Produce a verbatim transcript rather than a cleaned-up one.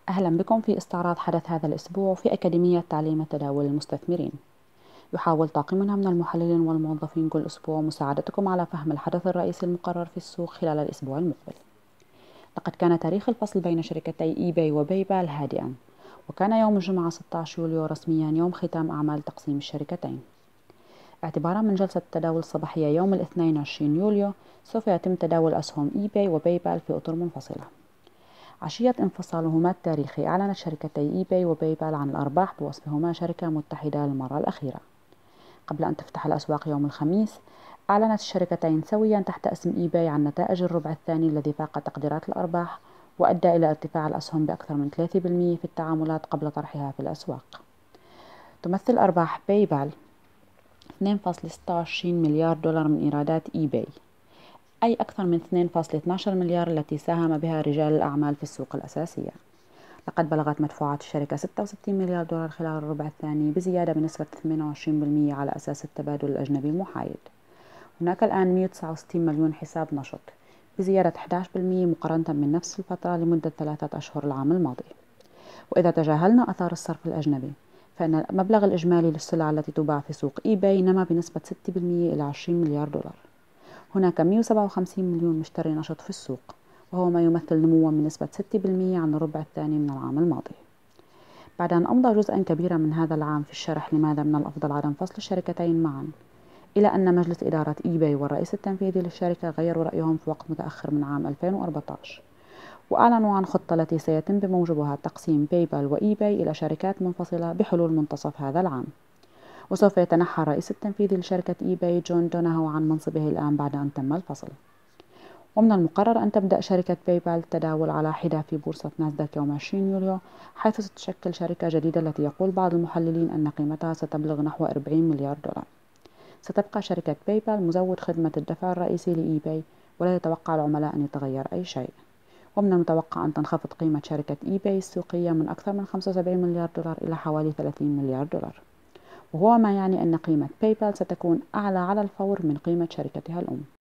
أهلا بكم في استعراض حدث هذا الأسبوع في أكاديمية تعليم التداول للمستثمرين. يحاول طاقمنا من المحللين والموظفين كل أسبوع مساعدتكم على فهم الحدث الرئيسي المقرر في السوق خلال الأسبوع المقبل. لقد كان تاريخ الفصل بين شركتي إي باي وباي بال هادئا، وكان يوم الجمعة ستة عشر يوليو رسميا يوم ختام أعمال تقسيم الشركتين. اعتبارا من جلسة التداول الصباحية يوم الاثنين وعشرين يوليو، سوف يتم تداول أسهم إي باي وباي بال في أطر منفصلة. عشية انفصالهما التاريخي، أعلنت شركتي إي باي وباي بال عن الأرباح بوصفهما شركة متحدة للمرة الأخيرة. قبل أن تفتح الأسواق يوم الخميس، أعلنت الشركتين سويا تحت اسم إي باي عن نتائج الربع الثاني الذي فاق تقديرات الأرباح، وأدى إلى ارتفاع الأسهم بأكثر من ثلاثة بالمئة في التعاملات قبل طرحها في الأسواق. تمثل أرباح باي بال اثنين فاصلة ستة وعشرين مليار دولار من إيرادات إي باي، أي أكثر من اثنين فاصلة اثني عشر مليار التي ساهم بها رجال الأعمال في السوق الأساسية. لقد بلغت مدفوعات الشركة ستة وستين مليار دولار خلال الربع الثاني، بزيادة بنسبة ثمانية وعشرين بالمئة على أساس التبادل الأجنبي المحايد. هناك الآن مئة وتسعة وستين مليون حساب نشط، بزيادة أحد عشر بالمئة مقارنة من نفس الفترة لمدة ثلاثة أشهر العام الماضي. وإذا تجاهلنا أثار الصرف الأجنبي، فإن المبلغ الإجمالي للسلع التي تباع في سوق إي باي نما بنسبة ستة بالمئة إلى عشرين مليار دولار. هناك مئة وسبعة وخمسين مليون مشتري نشط في السوق، وهو ما يمثل نموا من نسبة ستة بالمئة عن الربع الثاني من العام الماضي. بعد أن أمضى جزءا كبيرا من هذا العام في الشرح لماذا من الأفضل عدم فصل الشركتين معا، إلى أن مجلس إدارة إي باي والرئيس التنفيذي للشركة غيروا رأيهم في وقت متأخر من عام ألفين وأربعة عشر، وأعلنوا عن خطة التي سيتم بموجبها تقسيم باي بال وإي باي إلى شركات منفصلة بحلول منتصف هذا العام. وسوف يتنحى الرئيس التنفيذي لشركة إي باي جون دوناهو عن منصبه الآن بعد أن تم الفصل. ومن المقرر أن تبدأ شركة باي بال التداول على حدة في بورصة ناسداك يوم عشرين يوليو، حيث ستشكل شركة جديدة التي يقول بعض المحللين أن قيمتها ستبلغ نحو أربعين مليار دولار. ستبقى شركة باي بال مزود خدمة الدفع الرئيسي لإي باي، ولا يتوقع العملاء أن يتغير أي شيء. ومن المتوقع أن تنخفض قيمة شركة إي باي السوقية من أكثر من خمسة وسبعين مليار دولار إلى حوالي ثلاثين مليار دولار، وهو ما يعني أن قيمة باي بال ستكون أعلى على الفور من قيمة شركتها الأم.